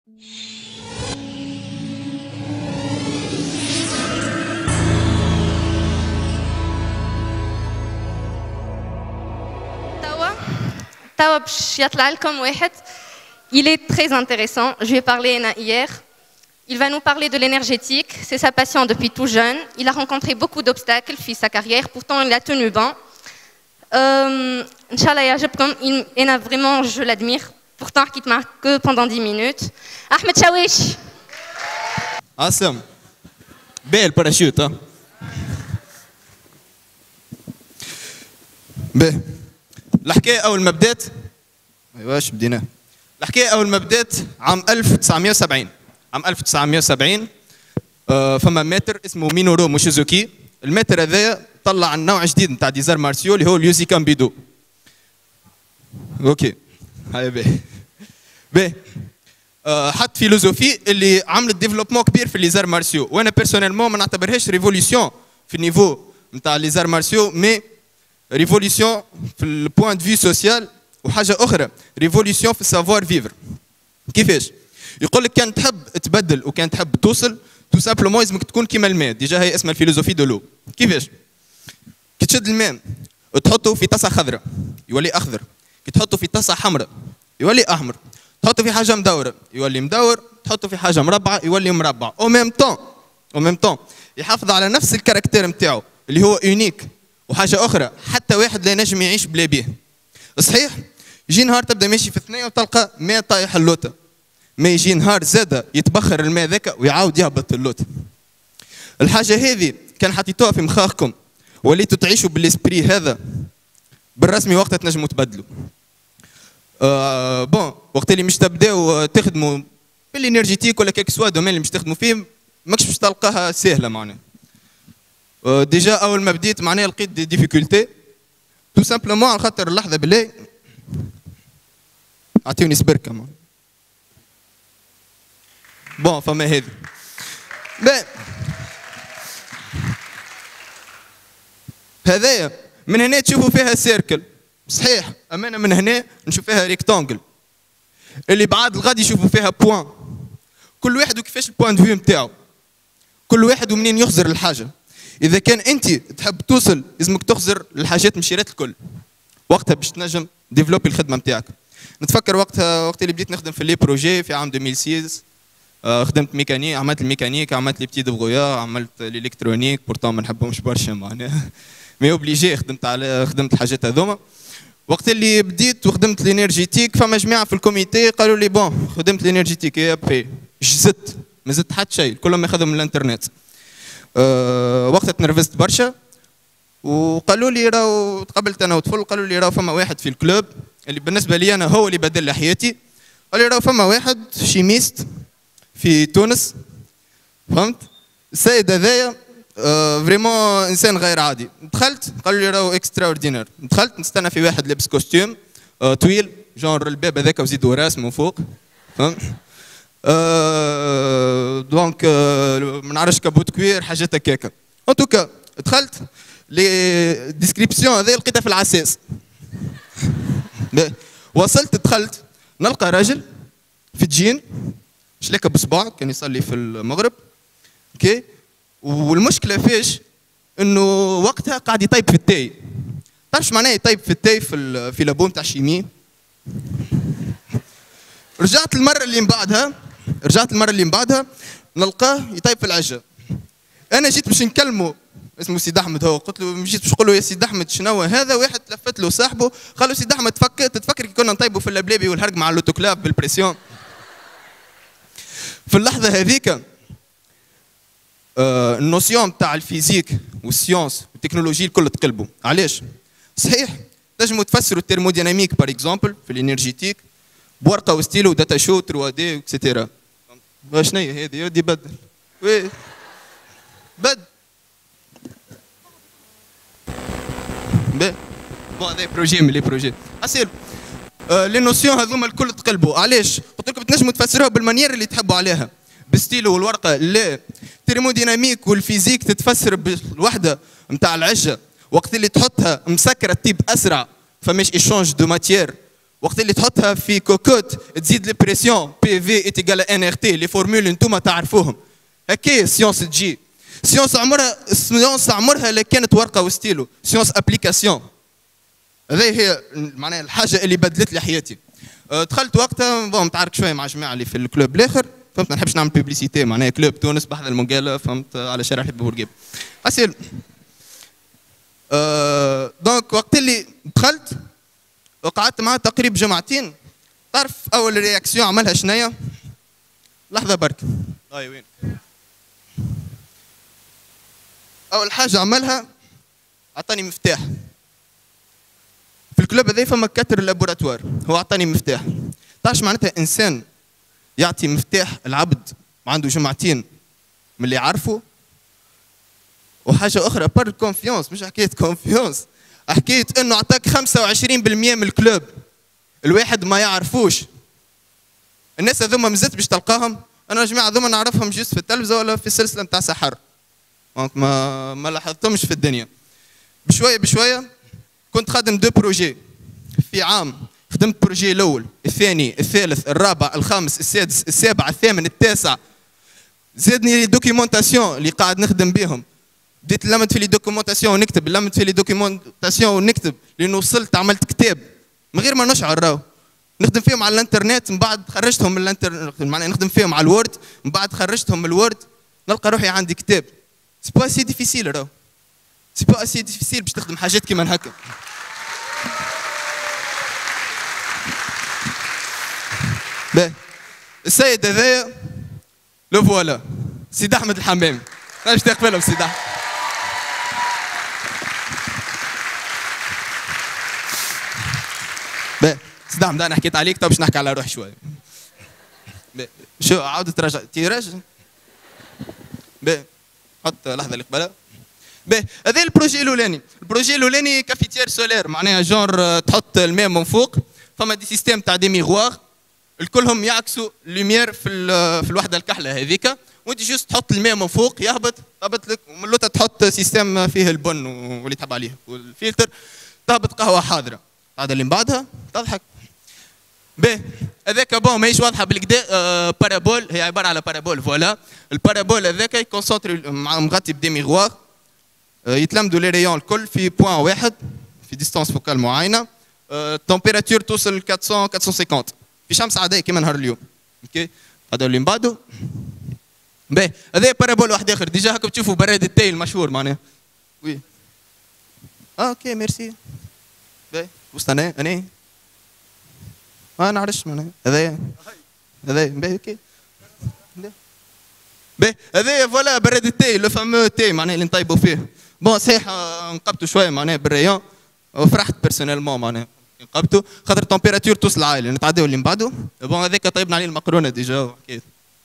توا باش يطلع لكم واحد. Il est très intéressant. Je lui ai parlé hier. Il va nous parler de l'énergétique. C'est sa passion depuis tout jeune. Il a rencontré beaucoup d'obstacles dans sa carrière. Pourtant, il a tenu bon. Inch'Allah, يعجبكم. Et vraiment, je l'admire. Pourtant, il ne marque que pendant 10 minutes. Ahmed Chawish. Awesome. Belle parachute, hein? باهي. الحكاية أول ما بدات أيوا واش بدينا؟ الحكاية أول ما بدات عام 1970. عام 1970 فما ماتر اسمه مينورو موشيزوكي. الماتر هذايا طلع نوع جديد نتاع ديزار مارسيو اللي هو اليوزي كامبيدو. اوكي هاي باهي. باهي حط فيلوزوفي اللي عملت ديفلوبمون كبير في ليزار مارسيو، وانا بيرسونيلمون ما نعتبرهاش ريفوليسيون في النيفو نتاع ليزار مارسيو، مي ريفوليسيون في البوان دو في سوسيال، وحاجه اخرى ريفوليسيون في السافوار فيفر. كيفاش؟ يقول لك كان تحب تبدل وكان تحب توصل تو سامبلومون لازمك تكون كيما الماء، ديجا هي اسمها الفيلوزوفي دو لو. كيفاش؟ كي تشد الماء وتحطه في طاسه خضراء يولي اخضر، كي تحطه في طاسه حمراء يولي احمر، تحطه في حاجه مدوره يولي مدور، تحطه في حاجه مربعه يولي مربع. او ميم طون يحافظ على نفس الكاركتير نتاعو اللي هو يونيك. وحاجه اخرى حتى واحد لا ينجم يعيش بلا بيه. صحيح يجي نهار تبدا ماشي في الثنيه وتلقى ماء طايح اللوطه، ما يجي نهار زاد يتبخر الماء ذاك ويعاود يهبط اللوطه. الحاجه هذه كان حطيتوها في مخاخكم وليتوا تعيشوا بالاسبري هذا بالرسمي وقتها تنجموا تبدلوا. بون وقت اللي مش تبداو تخدموا بالانرجيتيك ولا كيك سوا دومين اللي مش تخدموا فيه ماكش باش تلقاها سهله معناها. ديجا اول ما بديت معناها لقيت دي ديفيكولتي تو سامبلومون على خاطر اللحظه بالله اعطيوني سبركه معناها. بون فما هذه هذايا من هنا تشوفوا فيها سيركل صحيح، اما انا من هنا نشوف فيها ريكتانجل اللي بعد الغد يشوفوا فيها بوان. كل واحد وكيفاش البوان دو فيو نتاعو، كل واحد ومنين يخزر الحاجه. اذا كان انت تحب توصل لازمك تخزر الحاجات مشيرات الكل، وقتها باش تنجم ديفلوبي الخدمه نتاعك. نتفكر وقتها وقت اللي بديت نخدم في لي بروجي في عام 2006 خدمت ميكانيك، عملت الميكانيك، عملت لي بتي دبغويا، عملت الالكترونيك، بورتون ما نحبهمش برشا معناها مي اوبليجي خدمت الحاجات هذوما. وقت اللي بديت وخدمت الانرجيتيك فما جماعه في الكوميتي قالوا لي بون خدمت الانرجيتيك يا بي زدت ما زدت حتى شيء، كلهم يخدموا من الانترنت. وقتها تنرفزت برشا وقالوا لي راهو تقابلت انا وطفل، قالوا لي راهو فما واحد في الكلوب اللي بالنسبه لي انا هو اللي بدل لي حياتي. قال لي راهو فما واحد شيميست في تونس، فهمت؟ السيد هذايا فريمون انسان غير عادي. دخلت قالوا لي راهو اكسترا اوردينير، دخلت نستنى في واحد لابس كوستيوم طويل جونر الباب هذاك وزيدوا راس من فوق، فهمت؟ دونك ما نعرفش كابوت كوير حاجات هكاكا. ان توكا دخلت لي ديسكريبسيون هذه لقيتها في العساس. وصلت دخلت نلقى راجل في جين شلاكه بصباع كان يصلي في المغرب. اوكي والمشكله فيش انه وقتها قاعد يطيب في التاي. تعرفش معناه يطيب في التاي في لابو نتاع الشيمي. رجعت المره اللي من بعدها نلقاه يطيب في العجه. انا جيت باش نكلمه اسمه سيد احمد، هو قلت له جيت باش نقول له يا سيد احمد شنو هذا؟ واحد تلفت له صاحبه قال له سيد احمد تتفكر كي كنا نطيبوا في اللبلابي والهرق مع اللوتوكلاف بالبريسيون. في اللحظه هذيك النوسيون تاع الفيزيك والسيونس والتكنولوجي الكل تقلبوا. علاش؟ صحيح تنجموا تفسروا الترموديناميك بار اكزومبل في الانرجيتيك بورقه وستيلو داتا شو 3 دي اكسيتيرا. شنو هي هذه؟ يودي بدل وي بد بون هذا بروجي من لي بروجي اسير. لي نوسيون هذوما الكل تقلبوا. علاش؟ قلت لكم تنجموا تفسروها بالمانيير اللي تحبوا عليها، بالستيلو والورقه. لا الترموديناميك والفيزيك تتفسر بالوحده نتاع العجه، وقت اللي تحطها مسكره تطيب اسرع فماش ايشونج دو ماتيير وقت اللي تحطها في كوكوت تزيد البريسيون بي في ايتيغال ان ار تي، لي فورمول انتوما تعرفوهم. هكا سيونس تجي، سيونس عمرها لا كانت ورقه وستيلو، سيونس ابليكاسيون. هذه هي معناها الحاجه اللي بدلت لي حياتي. دخلت وقتها بون متعارك شويه مع الجماعه اللي في الكلوب الاخر، فهمت ما نحبش نعمل بيبليسيتي، معناها كلوب تونس بحذا المقاله، فهمت على شارع حبيب بورقيب. اسيل دونك وقت اللي دخلت وقعدت معاه تقريبا جمعتين، تعرف اول رياكسيون عملها شنيا؟ لحظه برك. وين؟ اول حاجه عملها عطاني مفتاح. في الكلوب هذا فما كتر اللابوراتوار، هو عطاني مفتاح. تعرف معناتها انسان يعطي مفتاح العبد وعنده جمعتين من اللي يعرفه؟ وحاجه اخرى بار كونفيونس، مش حكايه كونفيونس، حكايه انه عطاك 25% من الكلوب الواحد ما يعرفوش. الناس هذوما مازلت باش تلقاهم، انا الجماعه هذوما نعرفهم جست في التلفزه ولا في السلسله نتاع سحر، دونك ما لاحظتهمش في الدنيا. بشويه بشويه كنت خادم دو بروجي في عام، خدمت بروجي الاول، الثاني، الثالث، الرابع، الخامس، السادس، السابع، الثامن، التاسع. زادني لي دوكيومونتاسيون اللي قاعد نخدم بهم، بديت لمت في لي دوكيومونتاسيون ونكتب، لمت في لي دوكيومونتاسيون ونكتب، لين وصلت عملت كتاب من غير ما نشعر راهو. نخدم فيهم على الانترنت، من بعد خرجتهم من الانترنت، معناها نخدم فيهم على الوورد، من بعد خرجتهم من الوورد، نلقى روحي عندي كتاب. سي با سي ديفيسيل راهو، سي با سي ديفيسيل باش تخدم حاجات كيما هكا. باهي السيد هذايا لو فوالا سيد احمد الحمامي، انا باش تقبلهم سيد احمد. باهي سيد احمد انا حكيت عليك، تو باش نحكي على روحي شويه. باهي شو عاود تراجع تيراج. باهي حط لحظه اللي قبلها. باهي هذا البروجي الاولاني، البروجي الاولاني كافيتير سولير، معناها جونر تحط الماء من فوق، فما دي سيستيم تاع دي ميغوار الكلهم يعكسوا لوميير في الوحده الكحله هذيك، وانت جوست تحط الماء من فوق يهبط لك، ومن اللوطه تحط سيستيم فيه البن واللي تحب عليه والفلتر، تهبط قهوه حاضره. هذا اللي من بعدها تضحك. باهي هذاك بون ماهيش واضحه بالكدا، بارابول، هي عباره على بارابول. فوالا البارابول هذاك يكونسونتري مغطي بدي ميغوار، يتلمدوا لي ريون الكل في بوان واحد في ديستانس فوكال معينه، التمبيراتور توصل 450 في شمس عاديه كيما نهار اليوم. اوكي هذا اللي من بعده. باهي هذا بارابول واحد اخر، ديجا هكا تشوفوا براد التاي المشهور معناها. وي اوكي ميرسي. باهي وسط انا ما نعرفش معناها هذايا باهي اوكي. باهي هذايا فوالا براد التاي لو فامو تاي معناها اللي نطيبوا فيه. بون صحيح نقبتوا شويه معناها بالريون، وفرحت بيرسونيلمون معناها نقبتوا خاطر التمبيراتور توصل عاليه. نتعداو اللي من بعده. بون هذاك طيبنا عليه المقرونه ديجا وحكيت.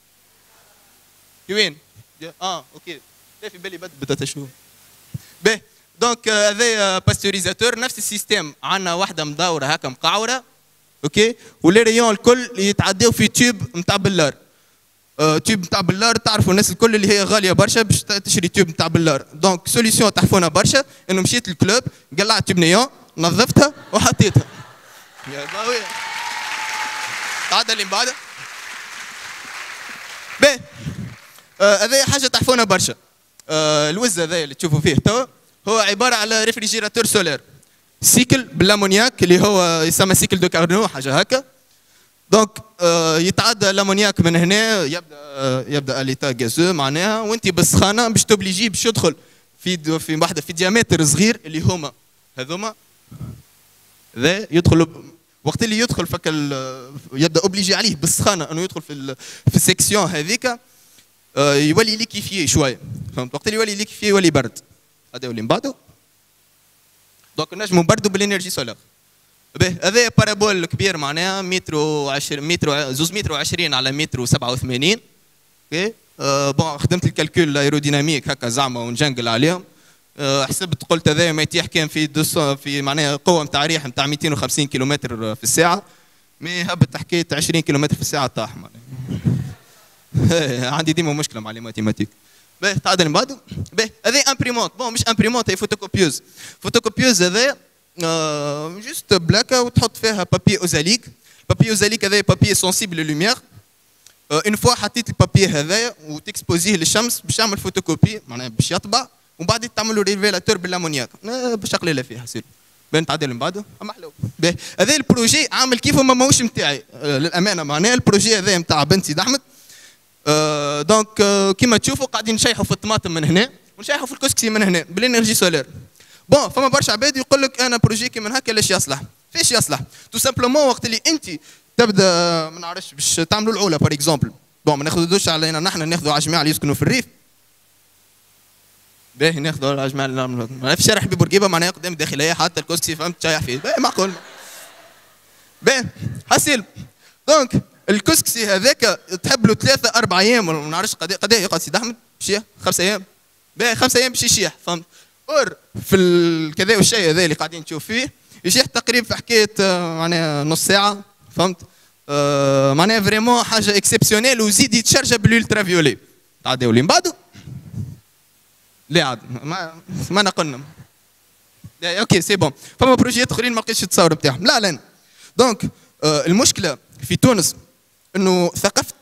وين؟ اوكي في بالي بدات اشوف. باهي دونك هذايا باستوريزاتور نفس السيستيم، عندنا واحده مدوره هكا مقعوره. اوكي ولي ريون الكل يتعداو في تيوب نتاع بلار. تيوب نتاع بلار تعرفوا الناس الكل اللي هي غاليه برشا باش تشري تيوب نتاع بلار. دونك سوليسيون تحفونا برشا انه مشيت للكلوب قلعت تيوب نيون نظفتها وحطيتها. يا باوي هذا اللي من بعده. باهي هذا حاجه تحفونا برشا. الوز هذا اللي تشوفوا فيه توا هو عباره على ريفريجيراتور سولير، سيكل بالامونياك اللي هو يسمى سيكل دو كارنو حاجه هكا. دونك يتعدى الامونياك من هنا، يبدا اليتا غازو معناها، وانت بالسخانه باش توبليجي باش يدخل في واحده في ديامتر صغير اللي هما هذوما. ذا يدخل وقت اللي يدخل فك يبدا اوبليجي عليه بالسخانه انه يدخل في السيكسيون هذيك، يولي ليكيفيي شويه، فهمت؟ وقت اللي يولي ليكيفيي يولي برد. هذا اللي من بعده. دونك نجموا نبردوا بالانرجي سولار. باهي هذا بارابول كبير معناها متر و20 زوز متر و20 على متر و87. اوكي بون خدمت الكالكول الايروديناميك هكا زعما ونجنقل عليهم. حسبت قلت هذا ما يتيح كان في 200 في معناها قوه نتاع ريح نتاع 250 كيلومتر في الساعه، مي هبط حكيت 20 كيلومتر في الساعه طاح معناها. عندي ديما مشكله مع لي ماتيماتيك. باهي تعال من بعده. باهي هذا امبريمونت، بون مش امبريمونت هي فوتوكوبيوز. فوتوكوبيوز هذا جوست بلاكه وتحط فيها بابي اوزاليك. بابي اوزاليك هذا بابي سونسيبل للوميير. اون فوا حطيت البابي هذايا وتكسبوزيه للشمس باش يعمل فوتوكوبي معناها باش يطبع، ومن بعد تعمل له ريفيلاتور بالامونياك باش قليله فيها سير بين تعدل من بعده اما حلو. هذا البروجي عامل كيفه ما ماهوش نتاعي للامانه، معناها البروجي هذا نتاع بنت سيد احمد. دونك كيما تشوفوا قاعدين نشيحوا في الطماطم من هنا ونشيحوا في الكسكسي من هنا بالانرجي سولير. بون فما برشا عباد يقول لك انا بروجي كيما هكا ليش يصلح؟ فاش يصلح؟ تو سامبلومون وقت اللي انت تبدا ما نعرفش باش تعملوا العلا بار اكزومبل، بون ما ناخذوش علينا نحن، ناخذوا على الجماعه اللي يسكنوا في الريف. باهي ناخذوا على الجماعه اللي في الشارع حبيب بورقيبه معناها قدام الداخليه حتى الكسكسي فهمت تشيح فيه، باهي معقول. باهي حسيل دونك الكسكسي هذاك تحب له 3 4 ايام ولا ما نعرفش قد ايه يقعد سيد احمد؟ شيح 5 ايام. باهي 5 ايام باش يشيح فهمت؟ اور في الكذا والشيء هذا اللي قاعدين نشوف فيه يشيح تقريبا في حكايه معناها نص ساعه فهمت؟ معناها فريمون حاجه اكسبسيونيل، وزيد يتشارج بالالترا فيولي. تعداو لي من بعده؟ لا عاد ما نقلنا. اوكي سي بون. فما بروجيات اخرين ما لقيتش التصاور نتاعهم. لا دونك المشكله في تونس انه ثقافه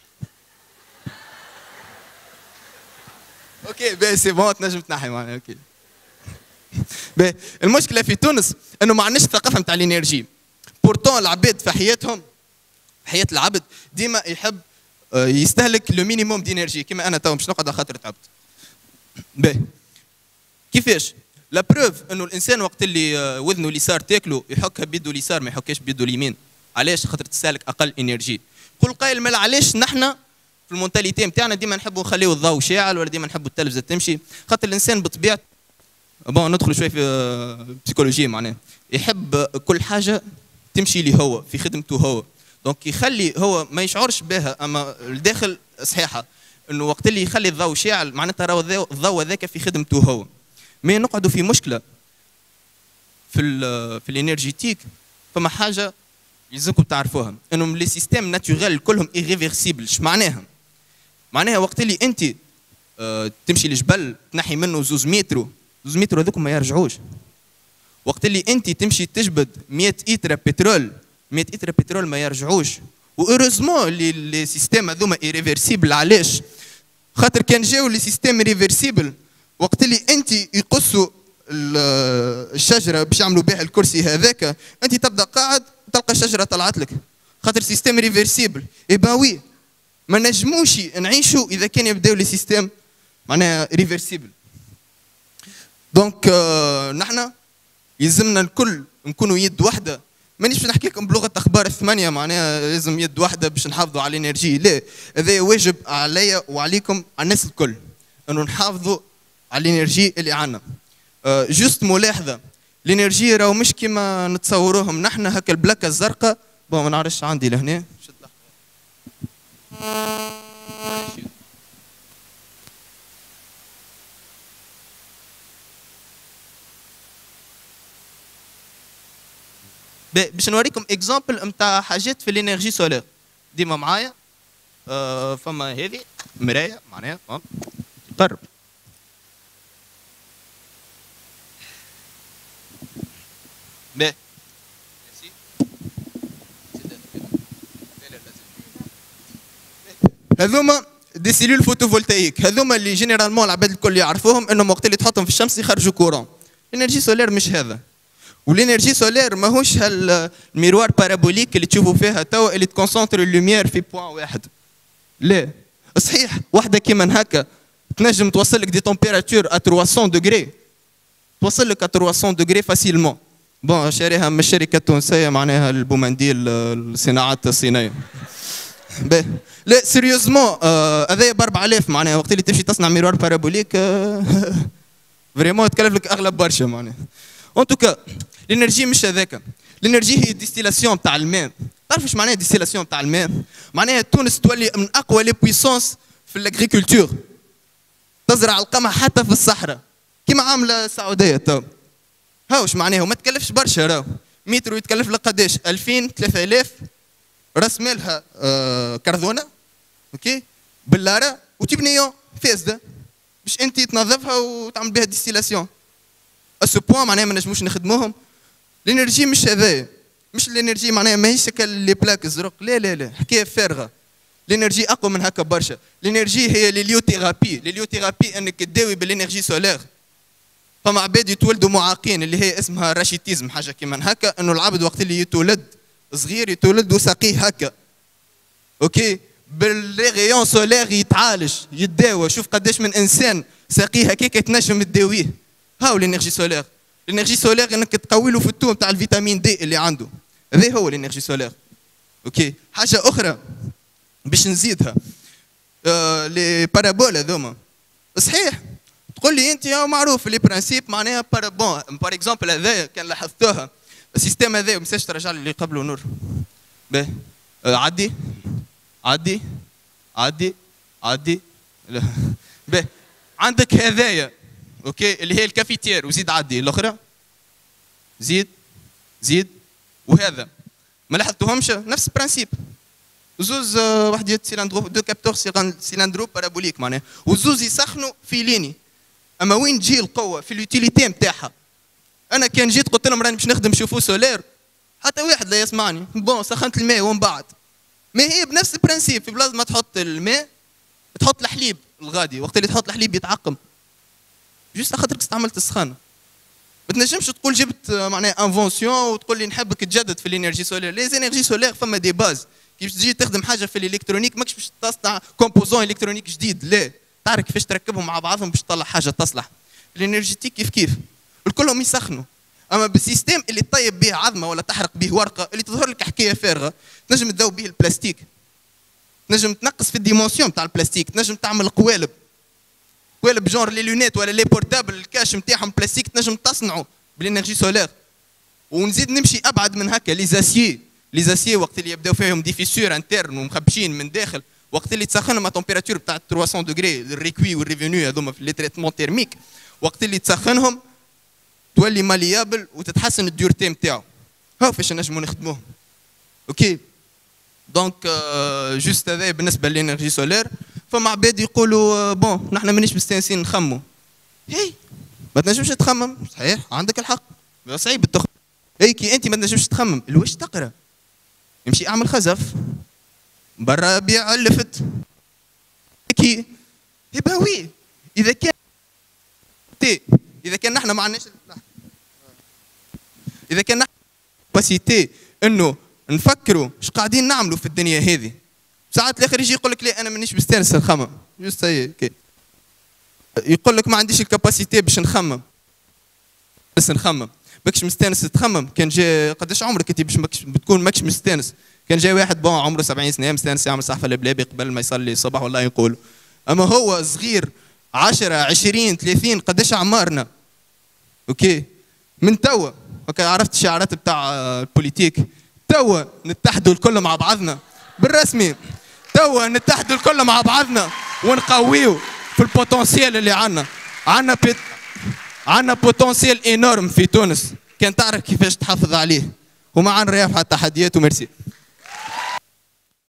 اوكي باهي سي بون تنجم تنحي معناها اوكي. باهي المشكله في تونس انه ما عندناش ثقافه نتاع الانرجي. بورتون العباد في حياتهم، حياه العبد ديما يحب يستهلك لو مينيموم دينيرجي كيما انا تو باش نقعد على خاطر تعبت. باهي كيفاش؟ لا بروف انه الانسان وقت اللي وذنه اليسار تاكله يحكها بيده اليسار ما يحكهاش بيده اليمين. علاش؟ خاطر تستهلك اقل انرجي. قول قايل مال علاش نحن في المونتاليتي نتاعنا ديما نحبوا نخليو الضوء شاعل ولا ديما نحبوا التلفزه تمشي؟ خاطر الانسان بطبيعته بون ندخل شوي في بسيكولوجيا معناها يحب كل حاجه تمشي لي هو في خدمته هو. دونك يخلي هو ما يشعرش بها، اما الداخل صحيحه انه وقت اللي يخلي الضوء شاعل معناتها راهو الضوء هذاك في خدمته هو. مي نقعدوا في مشكله في الانرجيتيك. فما حاجه يلزمكم تعرفوها انهم لي سيستيم ناتوريل كلهم ايريفيرسيبل. اش معناها؟ معناها وقت اللي انت تمشي للجبل تنحي منه 2 متر، 2 متر هذوك ما يرجعوش. وقت اللي انت تمشي تجبد 100 إترة بترول، 100 إترة بترول ما يرجعوش. واوروزمون لي سيستيم هذوما ايريفيرسيبل. علاش؟ خاطر كان جاو لي سيستيم ريفيرسيبل وقت اللي انت يقصوا الشجره باش يعملوا بها الكرسي هذاك، انت تبدا قاعد تلقى الشجره طلعت لك خاطر سيستيم ريفيرسيبل. اي با وي ما نجموش نعيشوا اذا كان يبداو لي سيستيم معناها ريفيرسيبل. دونك نحن يلزمنا الكل نكونوا يد واحده. مانيش باش نحكي لكم بلغه اخبار الثمانيه معناها لازم يد واحده باش نحافظوا على الانرجي، لا هذا واجب عليا وعليكم على الناس الكل انه نحافظوا على الانرجي اللي عندنا. جوست ملاحظه، الانرجي راهو مش كيما نتصوروهم نحن هكا البلاكه الزرقاء. بون ما نعرفش عندي لهنا باش نوريكم اكزامبل نتاع حاجات في الانرجي سولير. ديما معايا فما هذه مرايه معناها قرب. باهي هذوما دي سيلول فوتوفولتايك، هذوما اللي جينيرالمون العباد الكل يعرفوهم انهم وقت اللي تحطهم في الشمس يخرجوا كورون. الانرجي سولير مش هذا. والانرجي سولير ماهوش هالميروار بارابوليك اللي تشوفوا فيها توا اللي تكونسونتر اللوميير في بوان واحد. لا صحيح وحده كيما هكا تنجم توصل لك دي تمبيراتور ا 300 دوغري، توصل لك ا 300 دوغري فاسيلمون. بون شاريها من الشركه التونسيه معناها البومنديل الصناعات الصينيه. باهي لا سيريوزمون هذايا ب 4000 معناها وقت اللي تمشي تصنع ميروار بارابوليك فريمون تكلف لك اغلب برشا معناها. ان توكا الانرجي مش هذاك، الانرجي هي ديستيلاسيون تاع الماء. تعرف ايش معناها ديستيلاسيون تاع الماء؟ معناها تونس تولي من اقوى لي بويسونس في الاغريكولتور، تزرع القمح حتى في الصحراء كيما عامله السعوديه تو. هاو اش معناها وما تكلفش برشا. راهو مترو يتكلف لك قداش؟ 2000 3000 راس مالها كرذونه اوكي بلاره وتبنيون فاسده باش انت تنظفها وتعمل بها ديستيلاسيون. اسو بوان معناها ما نجموش نخدموهم الانرجي مش هذايا، مش الانرجي معناها ماهيش لي بلاك الزرق، لا لا لا، حكايه فارغه. الانرجي اقوى من هكا برشا. الانرجي هي ليليوثيرابي، ليليوثيرابي انك تداوي بالانرجي سولار. فما عباد يتولدوا معاقين اللي هي اسمها راشيتيزم، حاجه كيما هكا، انه العبد وقت اللي يتولد صغير يتولد وساقيه هكا. اوكي، بالريغيون سولار يتعالج يتداوى. شوف قداش من انسان ساقيه هكاك تنجم تداويه. هاو الانرجي سولار. الانرجي سولار انك تقوي له في التوم تاع الفيتامين دي اللي عنده، هذا هو الانرجي سولار. اوكي، حاجه اخرى باش نزيدها، لي بارابول هذوما صحيح. تقول لي انت معروف لي برانسيب معناها بارابون. بار اكزومبل هذايا كان لاحظتوها السيستم هذايا، ما تنساش ترجع لي اللي قبله نور. باهي عدي عدي عدي عدي. باهي عندك هذايا اوكي اللي هي الكافيتير، وزيد عدي الاخرى، زيد زيد، وهذا ما لاحظتوهمش نفس البرانسيب. زوز واحد سيلاندرو، دو كابتور سيلاندرو بارابوليك معناها، وزوز يسخنوا في ليني. اما وين تجي القوه؟ في اليوتيليتي نتاعها. انا كان جيت قلت لهم راني باش نخدم شوفو سولير، حتى واحد لا يسمعني. بون سخنت الماء ومن بعد ما هي بنفس البرانسيب، في بلاصه ما تحط الماء تحط الحليب الغادي، وقت اللي تحط الحليب يتعقم. جوست خاطرك استعملت السخانه. ما تنجمش تقول جبت معناها انفونسيون وتقول لي نحبك تجدد في الانرجي سولير. لي انرجي سولير فما دي باز. كي باش تجي تخدم حاجه في الالكترونيك ماكش باش تصنع كومبوزون الكترونيك جديد، لا، تعرف كيفاش تركبهم مع بعضهم باش تطلع حاجه تصلح. الانرجيتيك كيف كيف الكلهم يسخنوا. اما بالسيستم اللي تطيب به عظمه ولا تحرق به ورقه اللي تظهر لك حكايه فارغه، تنجم تذوب به البلاستيك، تنجم تنقص في الديمونسيون تاع البلاستيك، تنجم تعمل قوالب جونر لي لونيت ولا لي بورتابل الكاش نتاعهم بلاستيك، تنجم تصنعوا بالانرجي سولار. ونزيد نمشي ابعد من هكا، لي زاسيي وقت اللي يبداو فيهم دي فيسور انترن ومخبشين من داخل، وقت اللي تسخنهم على تمبيراتور تاع 300 دوغري، الريكوي والريفينيو هذوما في لي تريتمون تيرميك، وقت اللي تسخنهم تولي ماليابل وتتحسن الديورتي نتاعو. هاو فاش نجموا نخدموهم. اوكي دونك جوست هذا بالنسبه للانرجي سولار. فما عباد يقولوا بون نحن مانيش مستانسين نخموا. هي ما تنجمش تخمم، صحيح عندك الحق، صعيب التخمم. هي كي انت ما تنجمش تخمم الواش تقرا؟ امشي اعمل خزف برا بيع اللفت. كي يبقى وي اذا كان نحن ما عندناش، اذا كان نحن كاباسيتي انه نفكروا اش قاعدين نعملوا في الدنيا هذه، ساعات الاخر يجي يقول لك لا انا مانيش مستانس نخمم، جوست هي يقول لك ما عنديش الكاباسيتي باش نخمم، بس نخمم ماكش مستانس تخمم. كان جا قداش عمرك انت باش بتكون ماكش مستانس؟ كان جاي واحد بون عمره 70 سنه مستانس يعمل صحفه البلابي قبل ما يصلي الصباح والله يقول. اما هو صغير 10 20 30 قداش اعمارنا؟ اوكي من توا هكا عرفت الشعارات بتاع البوليتيك، توا نتحدوا الكل مع بعضنا بالرسمي، توا نتحدوا الكل مع بعضنا ونقويو في البوتنسيال اللي عندنا بوتنسيال انورم في تونس، كان تعرف كيفاش تحافظ عليه. ومع نريح على التحديات وميرسي.